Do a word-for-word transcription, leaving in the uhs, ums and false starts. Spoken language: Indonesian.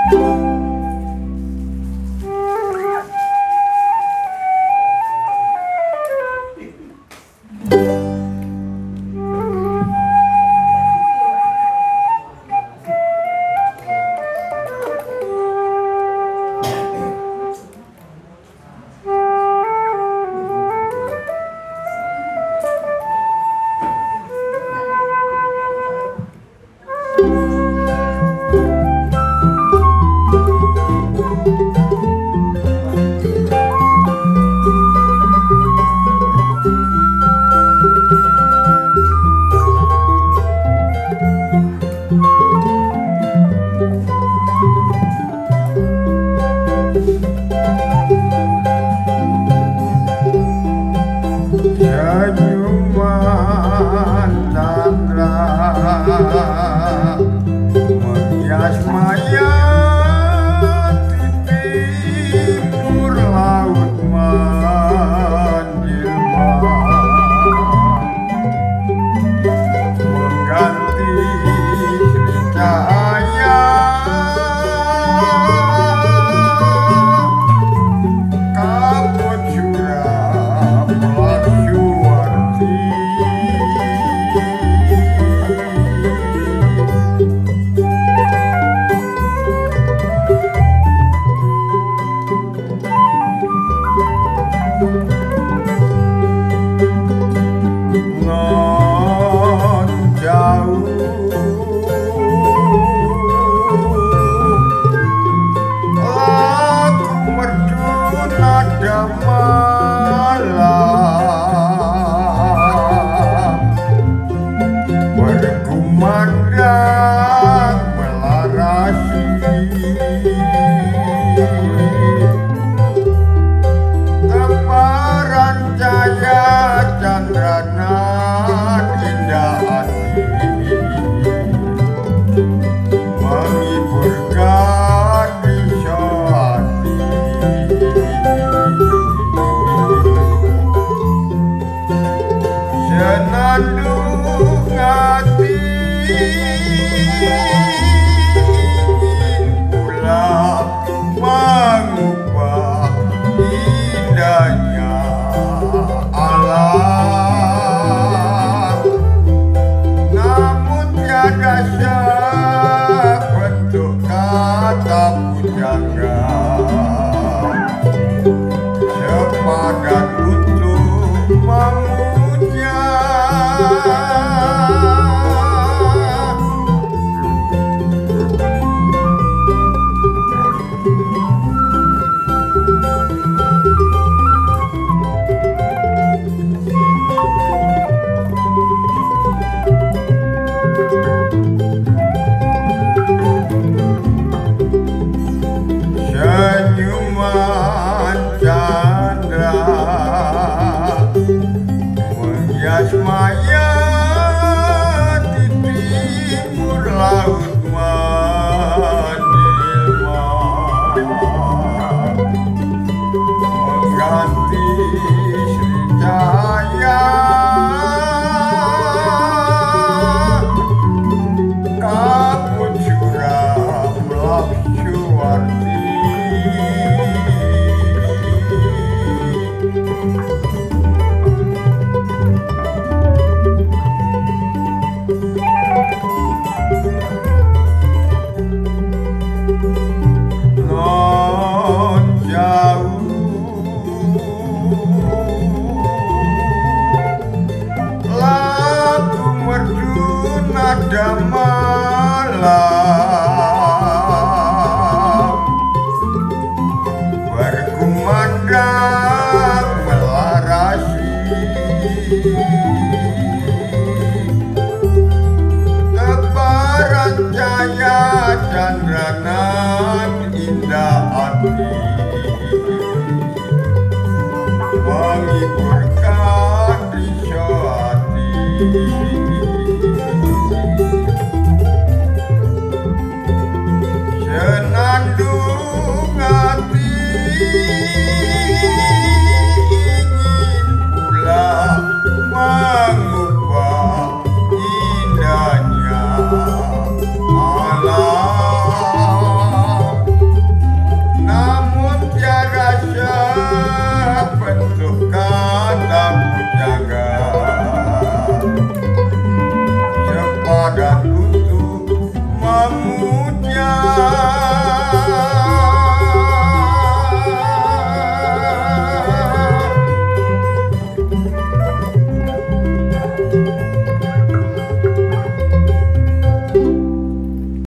menghias maya di timur laut menjelma, mengganti Sri Cahaya kabut suram Laksyuwarti. Non jauh aku merdu nada malam berkumandang melarasi tebaran cahaya candrana indah hati menghiburkan risa hati. Senandung hati ingin pula mengubah indahnya alam, namun tiada sebentuk kata pujangan sepadan untuk memuja. Senyuman candra menghias maya di timur laut menjelma, mengganti Sri Cahaya kabut suram Laksyuwarti. Non jauh lagu merdu nada malam berkumandang melarasi tebaran cahaya candrana indah hati menghiburkan risa hati.